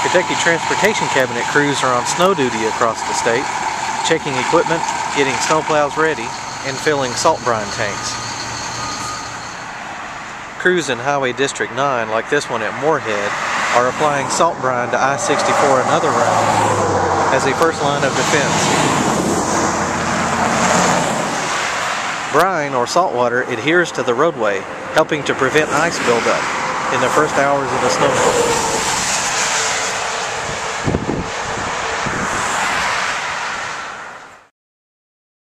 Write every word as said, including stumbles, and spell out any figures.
Kentucky Transportation Cabinet crews are on snow duty across the state, checking equipment, getting snowplows ready, and filling salt brine tanks. Crews in Highway District nine, like this one at Moorhead, are applying salt brine to I sixty-four another round as a first line of defense. Brine, or saltwater, adheres to the roadway, helping to prevent ice buildup in the first hours of a snowstorm.